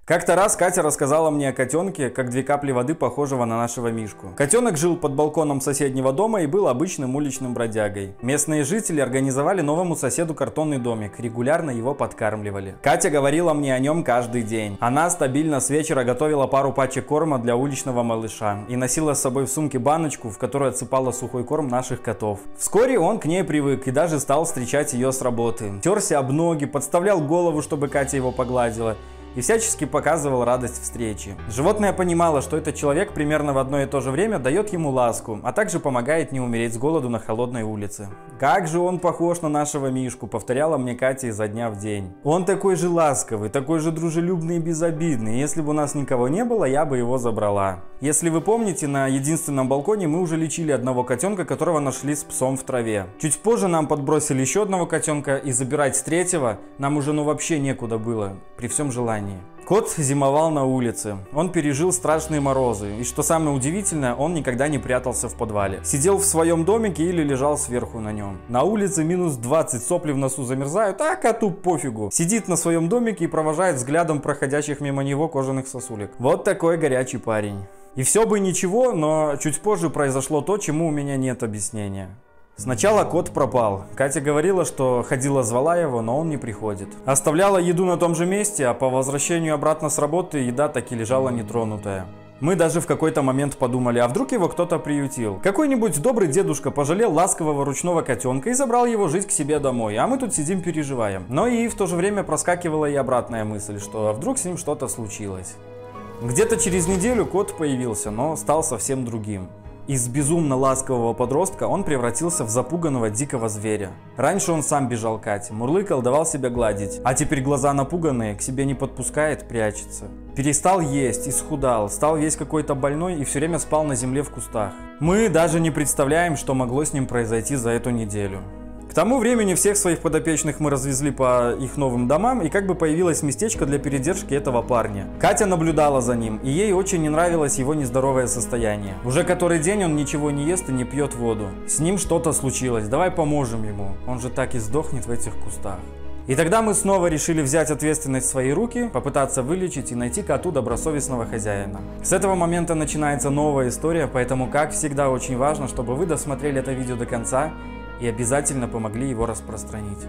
Как-то раз Катя рассказала мне о котенке, как 2 капли воды, похожего на нашего Мишку. Котенок жил под балконом соседнего дома и был обычным уличным бродягой. Местные жители организовали новому соседу картонный домик, регулярно его подкармливали. Катя говорила мне о нем каждый день. Она стабильно с вечера готовила пару пачек корма для уличного малыша и носила с собой в сумке баночку, в которую отсыпала сухой корм наших котов. Вскоре он к ней привык и даже стал встречать ее с работы. Терся об ноги, подставлял голову, чтобы Катя его погладила, и всячески показывал радость встречи. Животное понимало, что этот человек примерно в одно и то же время дает ему ласку, а также помогает не умереть с голоду на холодной улице. «Как же он похож на нашего Мишку», — повторяла мне Катя изо дня в день. «Он такой же ласковый, такой же дружелюбный и безобидный. Если бы у нас никого не было, я бы его забрала». Если вы помните, на единственном балконе мы уже лечили одного котенка, которого нашли с псом в траве. Чуть позже нам подбросили еще одного котенка, и забирать с третьего нам уже вообще некуда было, при всем желании. Кот зимовал на улице. Он пережил страшные морозы. И что самое удивительное, он никогда не прятался в подвале. Сидел в своем домике или лежал сверху на нем. На улице минус 20, сопли в носу замерзают, а коту пофигу. Сидит на своем домике и провожает взглядом проходящих мимо него кожаных сосулек. Вот такой горячий парень. И все бы ничего, но чуть позже произошло то, чему у меня нет объяснения. Сначала кот пропал. Катя говорила, что ходила, звала его, но он не приходит. Оставляла еду на том же месте, а по возвращению обратно с работы еда так и лежала нетронутая. Мы даже в какой-то момент подумали, а вдруг его кто-то приютил. Какой-нибудь добрый дедушка пожалел ласкового ручного котенка и забрал его жить к себе домой, а мы тут сидим переживаем. Но и в то же время проскакивала и обратная мысль, что вдруг с ним что-то случилось. Где-то через неделю кот появился, но стал совсем другим. Из безумно ласкового подростка он превратился в запуганного дикого зверя. Раньше он сам бежал к Кате, мурлыкал, давал себя гладить. А теперь глаза напуганные, к себе не подпускает, прячется. Перестал есть, исхудал, стал весь какой-то больной и все время спал на земле в кустах. Мы даже не представляем, что могло с ним произойти за эту неделю. К тому времени всех своих подопечных мы развезли по их новым домам, и как бы появилось местечко для передержки этого парня. Катя наблюдала за ним, и ей очень не нравилось его нездоровое состояние. Уже который день он ничего не ест и не пьет воду. С ним что-то случилось, давай поможем ему, он же так и сдохнет в этих кустах. И тогда мы снова решили взять ответственность в свои руки, попытаться вылечить и найти коту добросовестного хозяина. С этого момента начинается новая история, поэтому, как всегда, очень важно, чтобы вы досмотрели это видео до конца и обязательно помогли его распространить.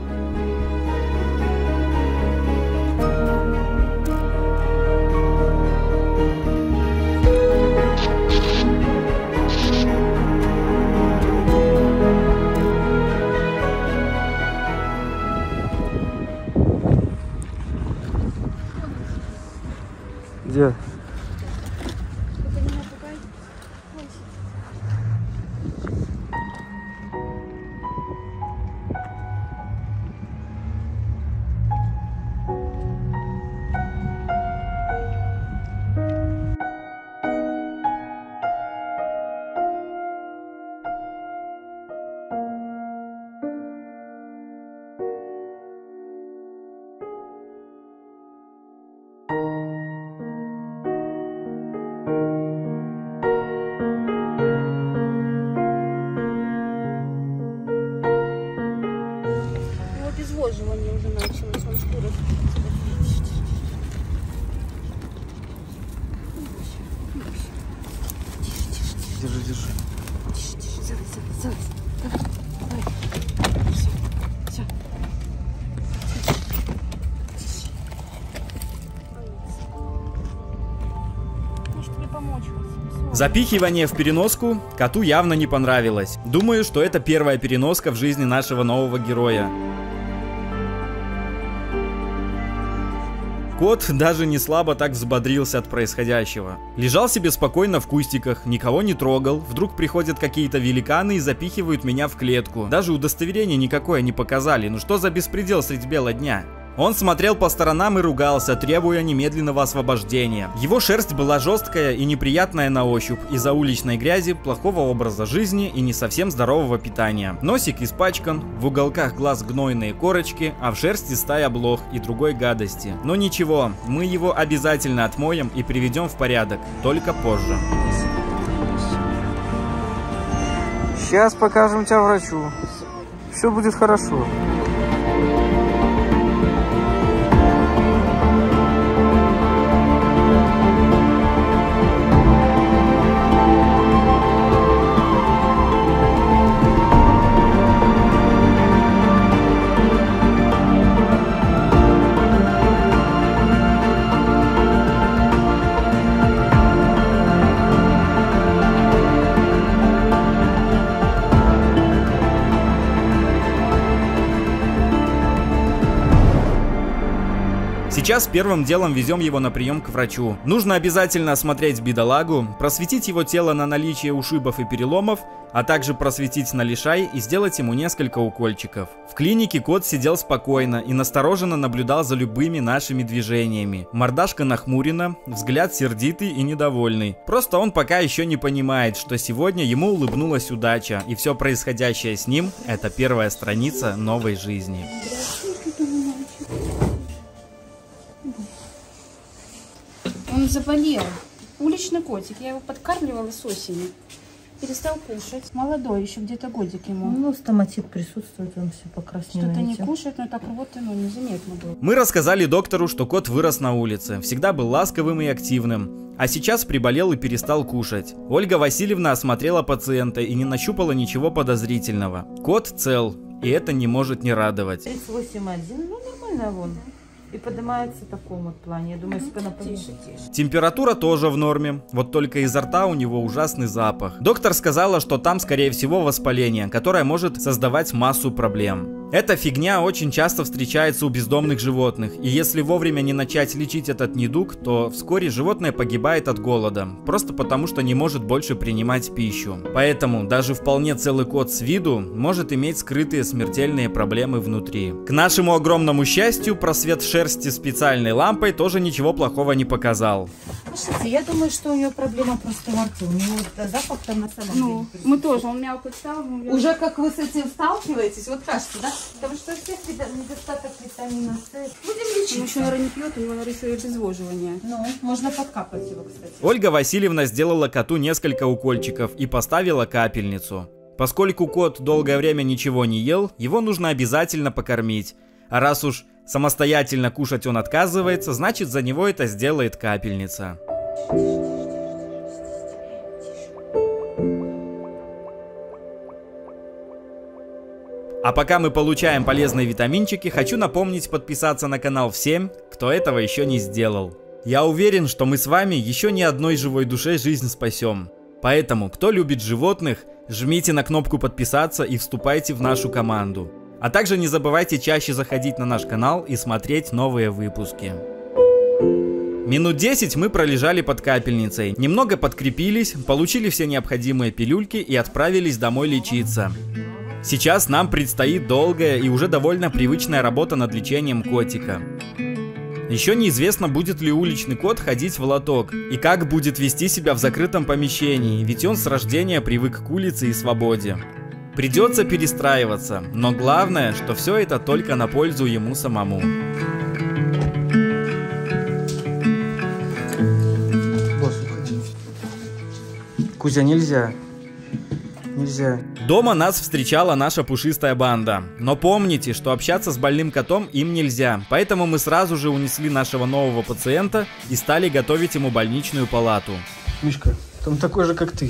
Где? Обезвоживание уже началось, он скоро. Держи, держи. Тише, залазь. Давай. Все. Может мне помочь вас? Запихивание в переноску коту явно не понравилось. Думаю, что это первая переноска в жизни нашего нового героя. Кот даже не слабо так взбодрился от происходящего. Лежал себе спокойно в кустиках, никого не трогал. Вдруг приходят какие-то великаны и запихивают меня в клетку. Даже удостоверения никакое не показали. Ну что за беспредел средь бела дня? Он смотрел по сторонам и ругался, требуя немедленного освобождения. Его шерсть была жесткая и неприятная на ощупь из-за уличной грязи, плохого образа жизни и не совсем здорового питания. Носик испачкан, в уголках глаз гнойные корочки, а в шерсти стая блох и другой гадости. Но ничего, мы его обязательно отмоем и приведем в порядок, только позже. Сейчас покажем тебя врачу. Все будет хорошо. Сейчас первым делом везем его на прием к врачу. Нужно обязательно осмотреть бедолагу, просветить его тело на наличие ушибов и переломов, а также просветить на лишай и сделать ему несколько укольчиков. В клинике кот сидел спокойно и настороженно наблюдал за любыми нашими движениями. Мордашка нахмурена, взгляд сердитый и недовольный. Просто он пока еще не понимает, что сегодня ему улыбнулась удача, и все происходящее с ним — это первая страница новой жизни. Он заболел. Уличный котик. Я его подкармливала с осени. Перестал кушать. Молодой, еще где-то годик ему. Ну, стоматит присутствует, он все покраснел. Что-то не кушает, но так рвоты, ну, незаметно было. Мы рассказали доктору, что кот вырос на улице, всегда был ласковым и активным, а сейчас приболел и перестал кушать. Ольга Васильевна осмотрела пациента и не нащупала ничего подозрительного. Кот цел, и это не может не радовать. 38,1, ну нормально вон. И поднимается в таком вот плане. Я думаю, если бы она Тише. Температура тоже в норме, вот только изо рта у него ужасный запах. Доктор сказала, что там скорее всего воспаление, которое может создавать массу проблем. Эта фигня очень часто встречается у бездомных животных, и если вовремя не начать лечить этот недуг, то вскоре животное погибает от голода, просто потому что не может больше принимать пищу. Поэтому даже вполне целый кот с виду может иметь скрытые смертельные проблемы внутри. К нашему огромному счастью, просвет шерсти специальной лампой тоже ничего плохого не показал. Слушайте, я думаю, что у нее проблема просто во рту. У него запах там на самом Ну, деле. мы тоже. Он мяукает стал. Уже как вы с этим сталкиваетесь, вот кажется, да? Потому что у всех недостаток витамина С. Будем лечить. Он еще, наверное, не пьет, у него, наверное, еще и обезвоживание. Ну, можно подкапать его, кстати. Ольга Васильевна сделала коту несколько укольчиков и поставила капельницу. Поскольку кот долгое время ничего не ел, его нужно обязательно покормить. А раз уж самостоятельно кушать он отказывается, значит за него это сделает капельница. А пока мы получаем полезные витаминчики, хочу напомнить подписаться на канал всем, кто этого еще не сделал. Я уверен, что мы с вами еще ни одной живой душе жизнь спасем. Поэтому, кто любит животных, жмите на кнопку подписаться и вступайте в нашу команду. А также не забывайте чаще заходить на наш канал и смотреть новые выпуски. Минут 10 мы пролежали под капельницей, немного подкрепились, получили все необходимые пилюльки и отправились домой лечиться. Сейчас нам предстоит долгая и уже довольно привычная работа над лечением котика. Еще неизвестно, будет ли уличный кот ходить в лоток и как будет вести себя в закрытом помещении, ведь он с рождения привык к улице и свободе. Придется перестраиваться, но главное, что все это только на пользу ему самому. Босс, уходи. Кузя, нельзя. Нельзя. Дома нас встречала наша пушистая банда. Но помните, что общаться с больным котом им нельзя, поэтому мы сразу же унесли нашего нового пациента и стали готовить ему больничную палату. Мишка, там такой же, как ты.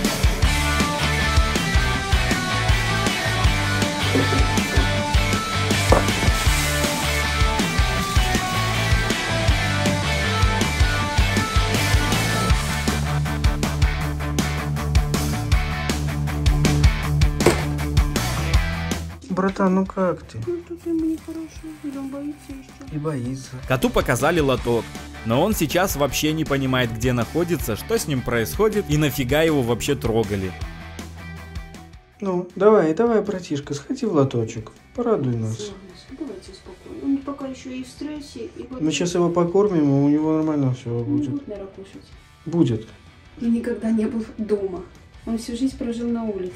Братан, ну как ты? Ну, тут ему нехорошо. Или он боится еще. И боится. Коту показали лоток, но он сейчас вообще не понимает, где находится, что с ним происходит и нафига его вообще трогали. Ну, давай, братишка, сходи в лоточек. Порадуй нас. Давайте спокойно. Он пока еще и в стрессе. И вот Мы сейчас его покормим, и у него нормально все он будет. будет, наверное, кушать. Будет. Он никогда не был дома. Он всю жизнь прожил на улице.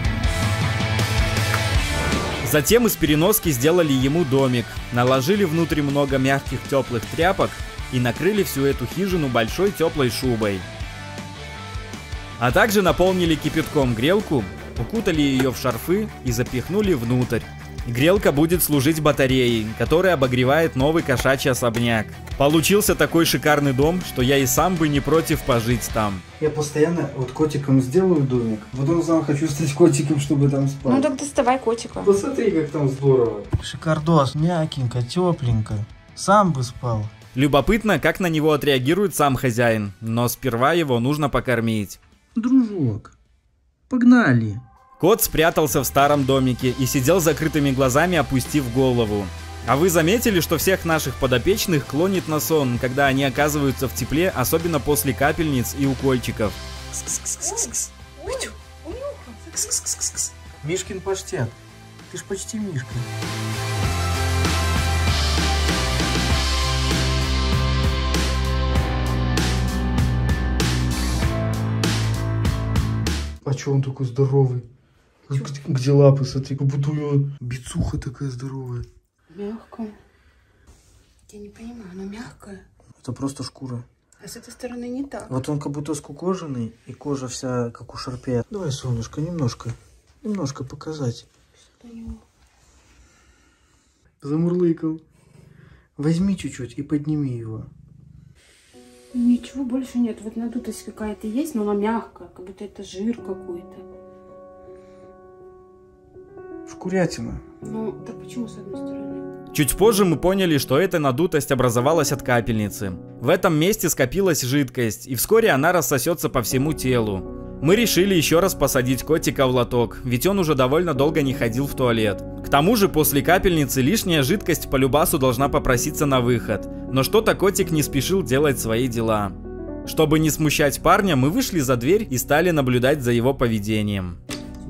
Затем из переноски сделали ему домик, наложили внутрь много мягких теплых тряпок и накрыли всю эту хижину большой теплой шубой. А также наполнили кипятком грелку, укутали ее в шарфы и запихнули внутрь. Грелка будет служить батареей, которая обогревает новый кошачий особняк. Получился такой шикарный дом, что я и сам бы не против пожить там. Я постоянно вот котиком сделаю домик, потом сам хочу стать котиком, чтобы там спать. Ну так доставай котика. Посмотри, как там здорово. Шикардос, мягенько, тепленько. Сам бы спал. Любопытно, как на него отреагирует сам хозяин, но сперва его нужно покормить. Дружок, погнали. Кот спрятался в старом домике и сидел с закрытыми глазами, опустив голову. А вы заметили, что всех наших подопечных клонит на сон, когда они оказываются в тепле, особенно после капельниц и укольчиков? Мишкин паштет. Ты ж почти Мишка. А чё он такой здоровый? Где лапы, смотри, как будто у него бицуха такая здоровая. Мягкая. Я не понимаю, она мягкая. Это просто шкура. А с этой стороны не так. Вот он как будто скукоженный, и кожа вся как у шарпея. Давай, солнышко, немножко показать. Что у него? Замурлыкал. Возьми чуть-чуть и подними его. Ничего больше нет. Вот надутость какая-то есть, но она мягкая, как будто это жир какой-то. Шкурятина. Ну, так почему с одной стороны? Чуть позже мы поняли, что эта надутость образовалась от капельницы. В этом месте скопилась жидкость, и вскоре она рассосется по всему телу. Мы решили еще раз посадить котика в лоток, ведь он уже довольно долго не ходил в туалет. К тому же после капельницы лишняя жидкость по любасу должна попроситься на выход. Но что-то котик не спешил делать свои дела. Чтобы не смущать парня, мы вышли за дверь и стали наблюдать за его поведением.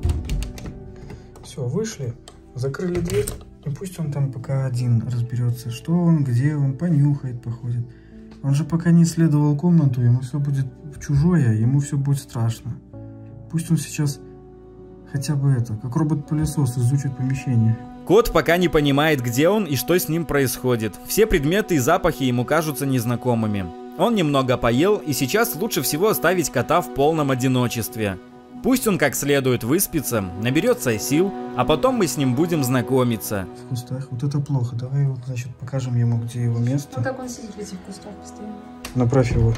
Все, вышли, закрыли дверь. И пусть он там пока один разберется, что он, где он, понюхает, походит. Он же пока не исследовал комнату, ему все будет чужое, ему все будет страшно. Пусть он сейчас хотя бы это, как робот-пылесос, изучит помещение. Кот пока не понимает, где он и что с ним происходит. Все предметы и запахи ему кажутся незнакомыми. Он немного поел, и сейчас лучше всего оставить кота в полном одиночестве. Пусть он как следует выспится, наберется сил, а потом мы с ним будем знакомиться. В кустах? Вот это плохо. Давай вот, значит, покажем ему, где его место. Ну, как он сидит в этих кустах постоянно. Направь его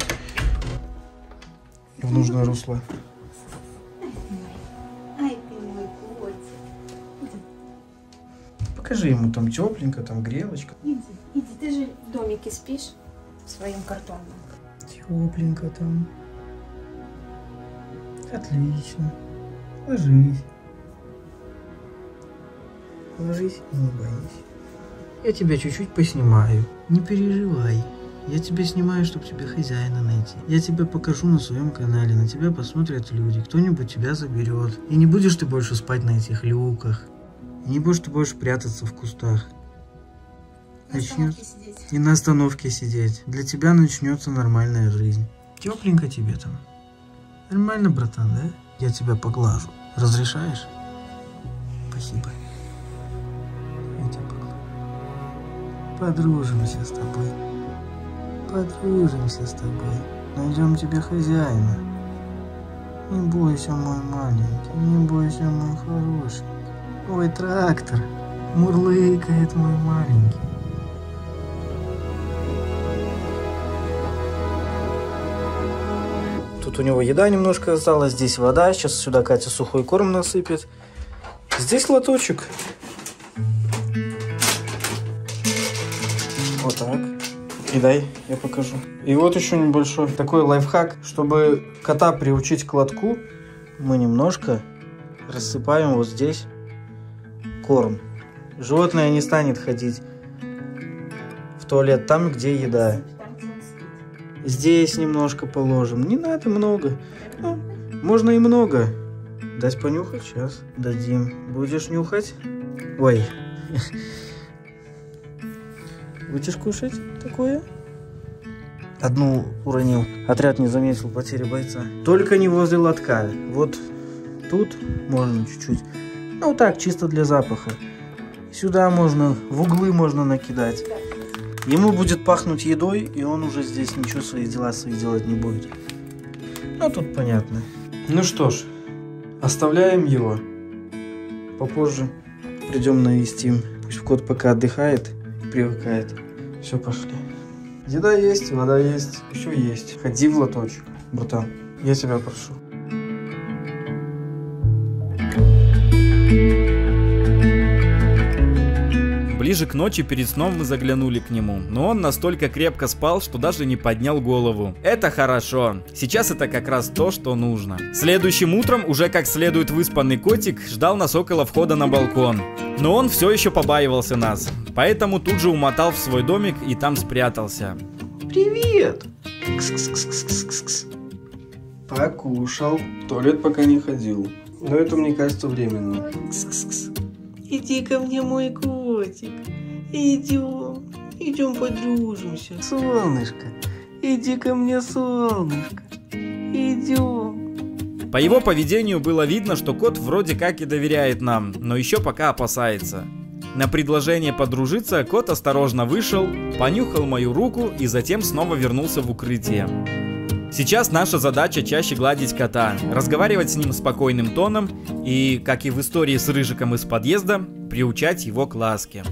в нужное русло. Ай, ты мой котик. Покажи ему там тепленько, там грелочка. Иди, ты же в домике спишь, в своем картонном. Тепленько там. Отлично. Ложись. Ложись и не боись. Я тебя чуть-чуть поснимаю. Не переживай. Я тебя снимаю, чтобы тебе хозяина найти. Я тебя покажу на своем канале. На тебя посмотрят люди. Кто-нибудь тебя заберет. И не будешь ты больше спать на этих люках. И не будешь ты больше прятаться в кустах. Начнет... И на остановке сидеть. Для тебя начнется нормальная жизнь. Тепленько тебе там. Нормально, братан, да? Я тебя поглажу. Разрешаешь? Спасибо. Я тебя поглажу. Подружимся с тобой. Подружимся с тобой. Найдем тебе хозяина. Не бойся, мой маленький. Не бойся, мой хороший. Ой, трактор. Мурлыкает мой маленький. Тут у него еда немножко осталась, здесь вода. Сейчас сюда Катя сухой корм насыпет. Здесь лоточек. Вот так. И дай, я покажу. И вот еще небольшой такой лайфхак. Чтобы кота приучить к лотку, мы немножко рассыпаем вот здесь корм. Животное не станет ходить в туалет там, где еда. Здесь немножко положим. Не надо много. Ну, можно и много. Дать понюхать? Сейчас дадим. Будешь нюхать? Ой. Будешь кушать такое? Одну уронил. Отряд не заметил потери бойца. Только не возле лотка. Вот тут можно чуть-чуть. Ну так, чисто для запаха. Сюда можно, в углы можно накидать. Ему будет пахнуть едой, и он уже здесь ничего свои дела делать не будет. Ну, тут понятно. Ну что ж, оставляем его. Попозже придем навестим. Пусть кот пока отдыхает, привыкает. Все, пошли. Еда есть, вода есть, еще есть. Ходи в лоточек, братан. Я тебя прошу. Ближе к ночи перед сном мы заглянули к нему, но он настолько крепко спал, что даже не поднял голову. Это хорошо. Сейчас это как раз то, что нужно. Следующим утром уже как следует выспанный котик ждал нас около входа на балкон. Но он все еще побаивался нас, поэтому тут же умотал в свой домик и там спрятался. Привет! Кс-кс-кс-кс-кс-кс. Покушал. В туалет пока не ходил. Но это, мне кажется, временно. Кс-кс-кс. Иди ко мне, мой котик. Идем. Идем подружимся. Солнышко. Иди ко мне, солнышко. Идем. По его поведению было видно, что кот вроде как и доверяет нам, но еще пока опасается. На предложение подружиться кот осторожно вышел, понюхал мою руку и затем снова вернулся в укрытие. Сейчас наша задача чаще гладить кота, разговаривать с ним спокойным тоном и, как и в истории с Рыжиком из подъезда, приучать его к ласке.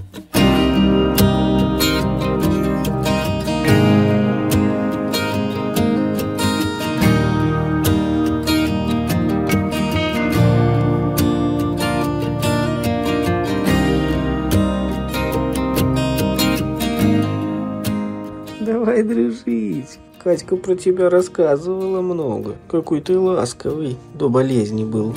Давай дружить. Катька про тебя рассказывала много. Какой ты ласковый. До болезни был.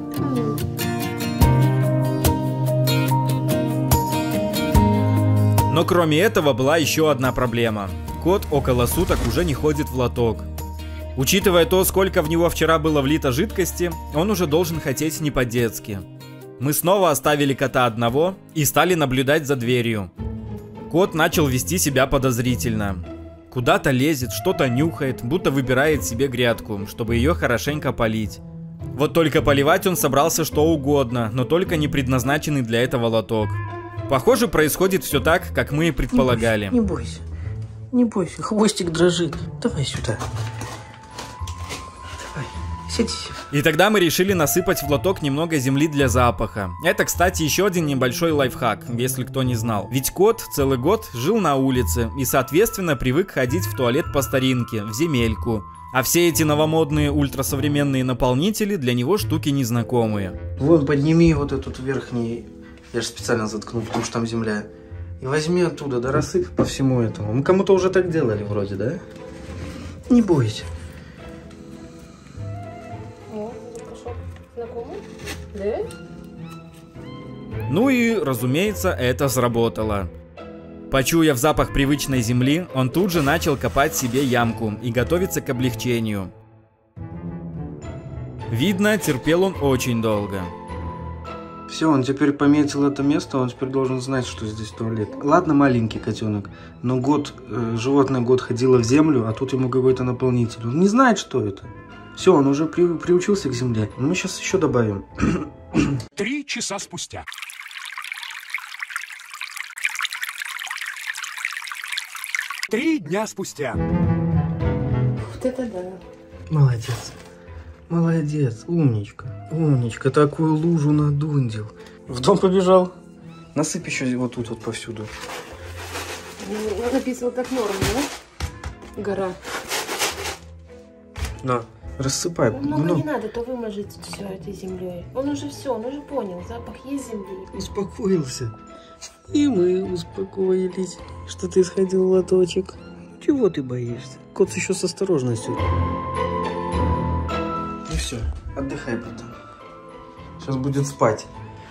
Но кроме этого была еще одна проблема. Кот около суток уже не ходит в лоток. Учитывая то, сколько в него вчера было влито жидкости, он уже должен хотеть не по-детски. Мы снова оставили кота одного и стали наблюдать за дверью. Кот начал вести себя подозрительно. Куда-то лезет, что-то нюхает, будто выбирает себе грядку, чтобы ее хорошенько полить. Вот только поливать он собрался что угодно, но только не предназначенный для этого лоток. Похоже, происходит все так, как мы и предполагали. Не бойся, не бойся, хвостик дрожит. Давай сюда. Давай, садись. И тогда мы решили насыпать в лоток немного земли для запаха. Это, кстати, еще один небольшой лайфхак, если кто не знал. Ведь кот целый год жил на улице и, соответственно, привык ходить в туалет по старинке, в земельку. А все эти новомодные ультрасовременные наполнители для него штуки незнакомые. Вон, подними вот этот верхний, я же специально заткнул, потому что там земля. И возьми оттуда, да рассыпь по всему этому. Мы кому-то уже так делали вроде, да? Не бойся. Ну и, разумеется, это сработало. Почуяв запах привычной земли, он тут же начал копать себе ямку и готовиться к облегчению. Видно, терпел он очень долго. Все, он теперь пометил это место, он теперь должен знать, что здесь туалет. Ладно, маленький котенок, но животное год ходило в землю, а тут ему какой-то наполнитель. Он не знает, что это. Все, он уже приучился к земле. Мы сейчас еще добавим. 3 часа спустя. 3 дня спустя. Вот это да. Молодец. Молодец, умничка. Умничка, такую лужу надундил. В дом побежал. Насыпь еще вот тут вот повсюду. Написано так норм, да? Гора. На, рассыпай. Много не надо, то выможите все этой землей. Он уже все, он уже понял, запах есть земли. Успокоился. И мы успокоились, что ты сходил в лоточек. Чего ты боишься? Кот еще с осторожностью. И все, отдыхай потом. Сейчас будет спать.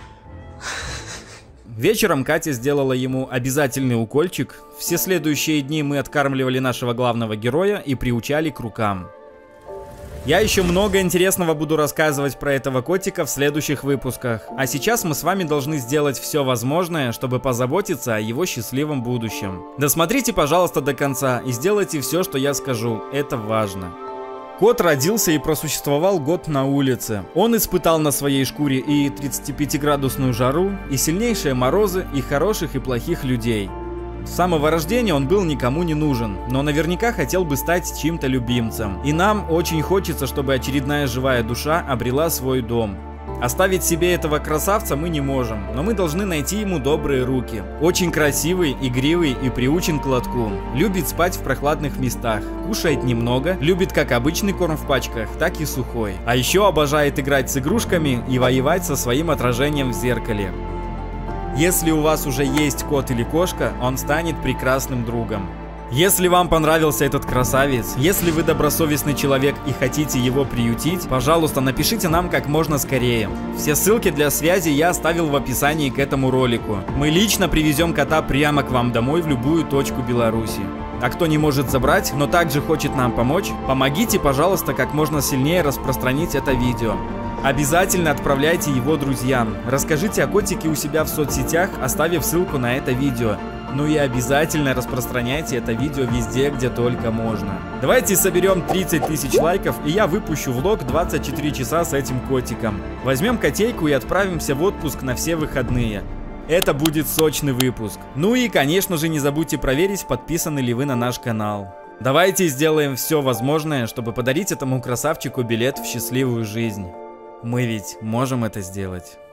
Вечером Катя сделала ему обязательный укольчик. Все следующие дни мы откармливали нашего главного героя и приучали к рукам. Я еще много интересного буду рассказывать про этого котика в следующих выпусках. А сейчас мы с вами должны сделать все возможное, чтобы позаботиться о его счастливом будущем. Досмотрите, пожалуйста, до конца и сделайте все, что я скажу. Это важно. Кот родился и просуществовал год на улице. Он испытал на своей шкуре и 35-градусную жару, и сильнейшие морозы, и хороших, и плохих людей. С самого рождения он был никому не нужен, но наверняка хотел бы стать чьим-то любимцем. И нам очень хочется, чтобы очередная живая душа обрела свой дом. Оставить себе этого красавца мы не можем, но мы должны найти ему добрые руки. Очень красивый, игривый и приучен к лотку. Любит спать в прохладных местах, кушает немного, любит как обычный корм в пачках, так и сухой. А еще обожает играть с игрушками и воевать со своим отражением в зеркале. Если у вас уже есть кот или кошка, он станет прекрасным другом. Если вам понравился этот красавец, если вы добросовестный человек и хотите его приютить, пожалуйста, напишите нам как можно скорее. Все ссылки для связи я оставил в описании к этому ролику. Мы лично привезем кота прямо к вам домой в любую точку Беларуси. А кто не может забрать, но также хочет нам помочь, помогите, пожалуйста, как можно сильнее распространить это видео. Обязательно отправляйте его друзьям. Расскажите о котике у себя в соцсетях, оставив ссылку на это видео. Ну и обязательно распространяйте это видео везде, где только можно. Давайте соберем 30 тысяч лайков, и я выпущу влог 24 часа с этим котиком. Возьмем котейку и отправимся в отпуск на все выходные. Это будет сочный выпуск. Ну и, конечно же, не забудьте проверить, подписаны ли вы на наш канал. Давайте сделаем все возможное, чтобы подарить этому красавчику билет в счастливую жизнь. Мы ведь можем это сделать.